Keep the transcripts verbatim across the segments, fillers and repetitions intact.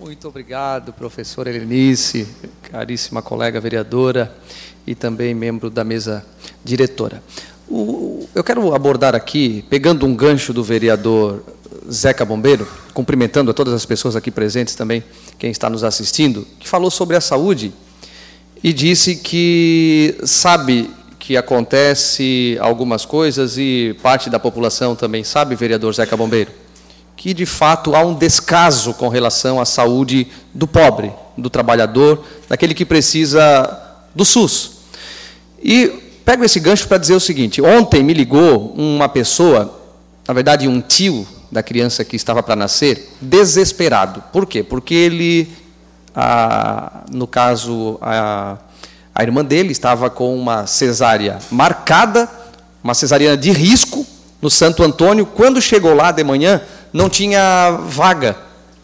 Muito obrigado, professora Helenice, caríssima colega vereadora e também membro da mesa diretora. O, eu quero abordar aqui, pegando um gancho do vereador Zeca Bombeiro, cumprimentando a todas as pessoas aqui presentes também, quem está nos assistindo, que falou sobre a saúde e disse que sabe que acontece algumas coisas e parte da população também sabe, vereador Zeca Bombeiro, que de fato há um descaso com relação à saúde do pobre, do trabalhador, daquele que precisa do SUS. E pego esse gancho para dizer o seguinte, ontem me ligou uma pessoa, na verdade um tio da criança que estava para nascer, desesperado. Por quê? Porque ele, a, no caso, a, a irmã dele estava com uma cesárea marcada, uma cesariana de risco, no Santo Antônio. Quando chegou lá de manhã, não tinha vaga.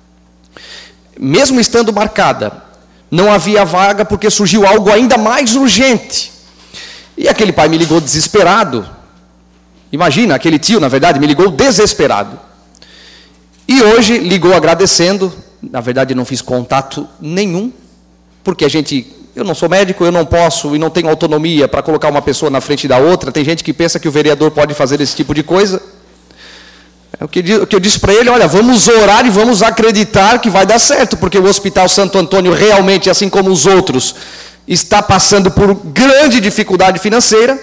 Mesmo estando marcada, não havia vaga porque surgiu algo ainda mais urgente. E aquele pai me ligou desesperado. Imagina, aquele tio, na verdade, me ligou desesperado. E hoje ligou agradecendo. Na verdade, não fiz contato nenhum, porque a gente, eu não sou médico, eu não posso e não tenho autonomia para colocar uma pessoa na frente da outra. Tem gente que pensa que o vereador pode fazer esse tipo de coisa. O que eu disse para ele, olha, vamos orar e vamos acreditar que vai dar certo, porque o Hospital Santo Antônio realmente, assim como os outros, está passando por grande dificuldade financeira.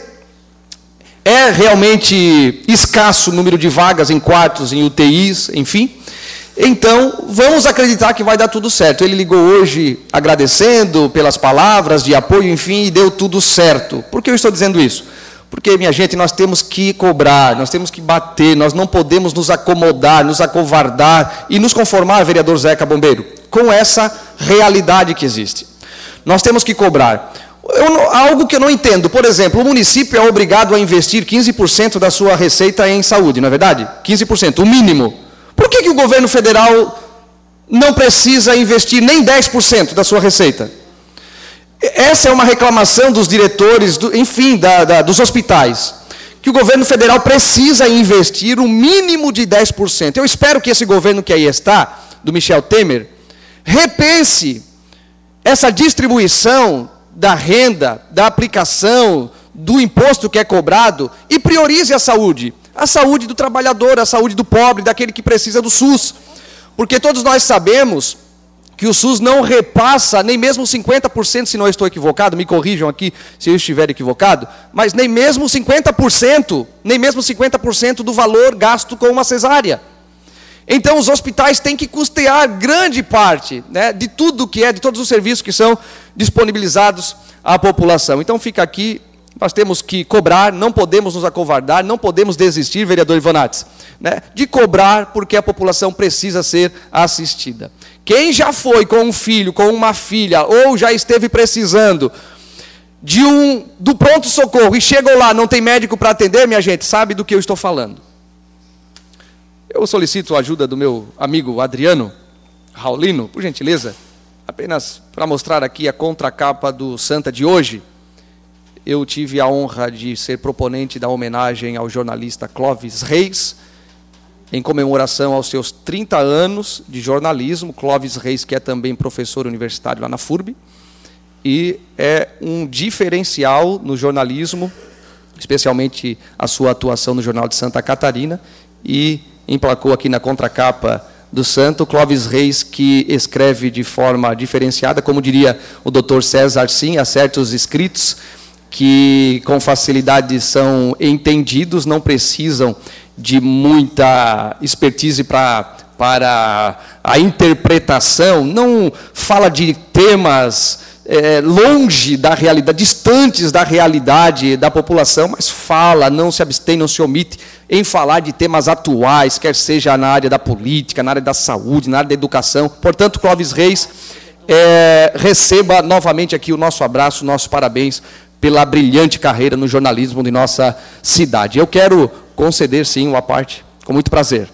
É realmente escasso o número de vagas em quartos, em U T Is, enfim. Então, vamos acreditar que vai dar tudo certo. Ele ligou hoje agradecendo pelas palavras de apoio, enfim, e deu tudo certo. Por que eu estou dizendo isso? Porque, minha gente, nós temos que cobrar, nós temos que bater, nós não podemos nos acomodar, nos acovardar e nos conformar, vereador Zeca Bombeiro, com essa realidade que existe. Nós temos que cobrar. Eu não, algo que eu não entendo, por exemplo, o município é obrigado a investir quinze por cento da sua receita em saúde, não é verdade? quinze por cento, o mínimo. Por que que o governo federal não precisa investir nem dez por cento da sua receita? Essa é uma reclamação dos diretores, do, enfim, da, da, dos hospitais, que o governo federal precisa investir o mínimo de dez por cento. Eu espero que esse governo que aí está, do Michel Temer, repense essa distribuição da renda, da aplicação, do imposto que é cobrado e priorize a saúde. A saúde do trabalhador, a saúde do pobre, daquele que precisa do SUS. Porque todos nós sabemos que o SUS não repassa nem mesmo cinquenta por cento, se não estou equivocado, me corrijam aqui se eu estiver equivocado, mas nem mesmo cinquenta por cento, nem mesmo cinquenta por cento do valor gasto com uma cesárea. Então, os hospitais têm que custear grande parte, né, de tudo que é, de todos os serviços que são disponibilizados à população. Então, fica aqui, nós temos que cobrar, não podemos nos acovardar, não podemos desistir, vereador Ivanates, né, de cobrar, porque a população precisa ser assistida. Quem já foi com um filho, com uma filha, ou já esteve precisando de um, do pronto-socorro e chegou lá, não tem médico para atender, minha gente, sabe do que eu estou falando. Eu solicito a ajuda do meu amigo Adriano Raulino, por gentileza, apenas para mostrar aqui a contracapa do Santa de hoje. Eu tive a honra de ser proponente da homenagem ao jornalista Clóvis Reis, em comemoração aos seus trinta anos de jornalismo. Clóvis Reis, que é também professor universitário lá na F U R B, e é um diferencial no jornalismo, especialmente a sua atuação no Jornal de Santa Catarina, e emplacou aqui na contracapa do Santo, Clóvis Reis, que escreve de forma diferenciada, como diria o doutor César, sim, há certos escritos que com facilidade são entendidos, não precisam de muita expertise pra, para a interpretação, não fala de temas é, longe da realidade, distantes da realidade da população, mas fala, não se abstém, não se omite em falar de temas atuais, quer seja na área da política, na área da saúde, na área da educação. Portanto, Clóvis Reis, é, receba novamente aqui o nosso abraço, nossos parabéns pela brilhante carreira no jornalismo de nossa cidade. Eu quero conceder, sim, uma parte, com muito prazer.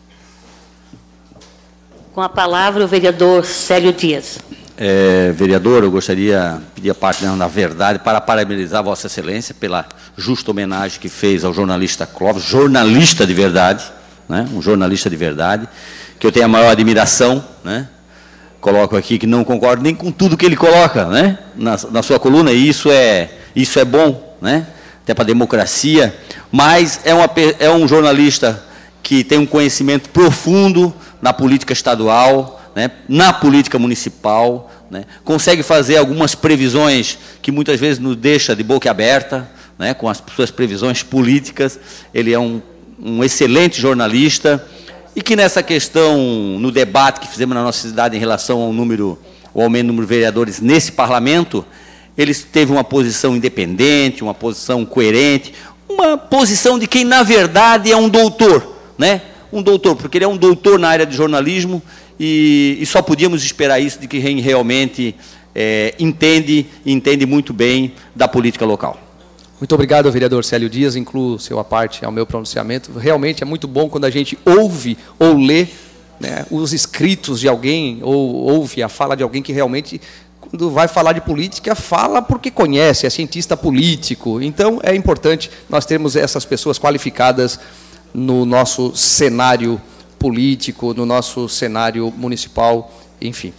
Com a palavra, o vereador Célio Dias. É, vereador, eu gostaria de pedir a parte da verdade para parabenizar Vossa Excelência pela justa homenagem que fez ao jornalista Clóvis, jornalista de verdade, né, um jornalista de verdade, que eu tenho a maior admiração, né, coloco aqui que não concordo nem com tudo que ele coloca, né, na, na sua coluna, e isso é, isso é bom, né, até para a democracia, mas é, uma, é um jornalista que tem um conhecimento profundo na política estadual, né, na política municipal, né, consegue fazer algumas previsões que muitas vezes nos deixa de boca aberta, né, com as suas previsões políticas. Ele é um, um excelente jornalista, e que nessa questão, no debate que fizemos na nossa cidade em relação ao número, ao aumento do número de vereadores nesse parlamento, ele teve uma posição independente, uma posição coerente, uma posição de quem, na verdade, é um doutor, né? Um doutor, porque ele é um doutor na área de jornalismo, e, e só podíamos esperar isso de quem realmente é, entende, entende muito bem da política local. Muito obrigado, vereador Célio Dias, incluo seu à parte ao meu pronunciamento. Realmente é muito bom quando a gente ouve ou lê, né, os escritos de alguém, ou ouve a fala de alguém que realmente, quando vai falar de política, fala porque conhece, é cientista político. Então, é importante nós termos essas pessoas qualificadas no nosso cenário político, no nosso cenário municipal, enfim.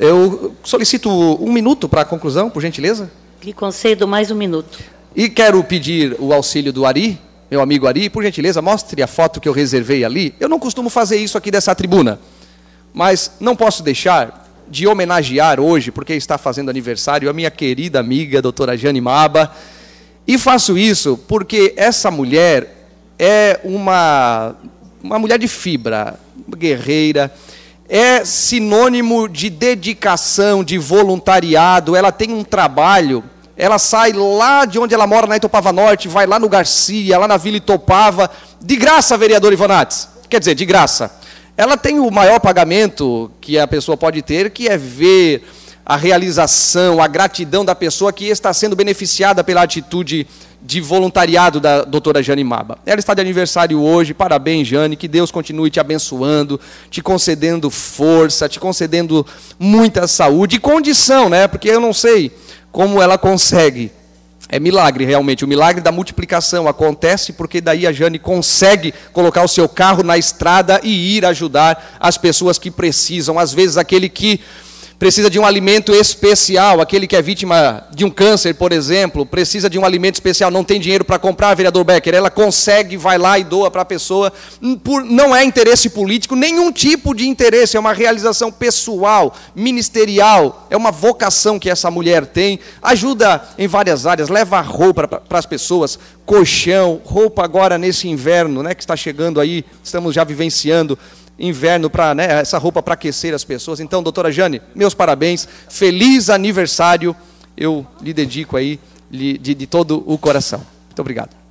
Eu solicito um minuto para a conclusão, por gentileza. Lhe concedo mais um minuto. E quero pedir o auxílio do Ari, meu amigo Ari, por gentileza, mostre a foto que eu reservei ali. Eu não costumo fazer isso aqui dessa tribuna, mas não posso deixar de homenagear hoje, porque está fazendo aniversário, a minha querida amiga, a doutora Jane Maba, e faço isso porque essa mulher é uma, uma mulher de fibra, guerreira, é sinônimo de dedicação, de voluntariado, ela tem um trabalho. Ela sai lá de onde ela mora, na Itopava Norte, vai lá no Garcia, lá na Vila Itopava, de graça, vereador Ivanates. Quer dizer, de graça. Ela tem o maior pagamento que a pessoa pode ter, que é ver a realização, a gratidão da pessoa que está sendo beneficiada pela atitude de voluntariado da doutora Jane Maba. Ela está de aniversário hoje, parabéns, Jane, que Deus continue te abençoando, te concedendo força, te concedendo muita saúde e condição, né? Porque eu não sei como ela consegue. É milagre, realmente. O milagre da multiplicação acontece porque daí a Jane consegue colocar o seu carro na estrada e ir ajudar as pessoas que precisam. Às vezes, aquele que precisa de um alimento especial, aquele que é vítima de um câncer, por exemplo, precisa de um alimento especial, não tem dinheiro para comprar, vereador Becker, ela consegue, vai lá e doa para a pessoa. Por, não é interesse político, nenhum tipo de interesse, é uma realização pessoal, ministerial, é uma vocação que essa mulher tem, ajuda em várias áreas, leva roupa para as pessoas, colchão, roupa agora nesse inverno, né, que está chegando aí, estamos já vivenciando inverno, para, né, essa roupa para aquecer as pessoas. Então, doutora Jane, meus parabéns, feliz aniversário, eu lhe dedico aí de, de todo o coração. Muito obrigado.